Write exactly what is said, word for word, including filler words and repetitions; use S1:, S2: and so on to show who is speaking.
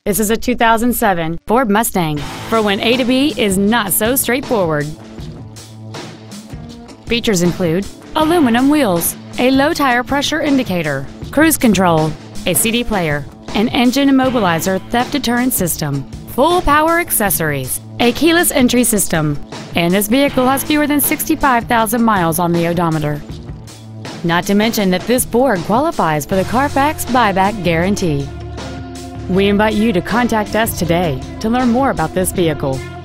S1: This is a two thousand seven Ford Mustang for when A to B is not so straightforward. Features include aluminum wheels, a low tire pressure indicator, cruise control, a C D player, an engine immobilizer theft deterrent system, full power accessories, a keyless entry system, and this vehicle has fewer than sixty-five thousand miles on the odometer. Not to mention that this Ford qualifies for the Carfax buyback guarantee. We invite you to contact us today to learn more about this vehicle.